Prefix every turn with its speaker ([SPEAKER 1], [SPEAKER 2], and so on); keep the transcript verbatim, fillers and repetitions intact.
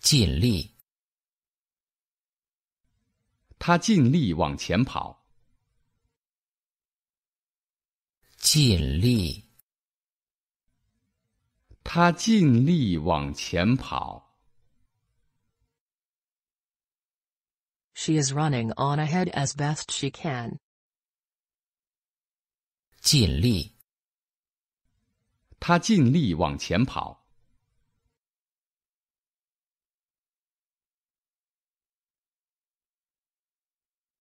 [SPEAKER 1] 尽力，
[SPEAKER 2] 她尽力往前跑。
[SPEAKER 1] 尽力，
[SPEAKER 2] 她尽力往前跑。
[SPEAKER 3] She is running on ahead as best she can.
[SPEAKER 1] 尽力，
[SPEAKER 2] 她尽力往前跑。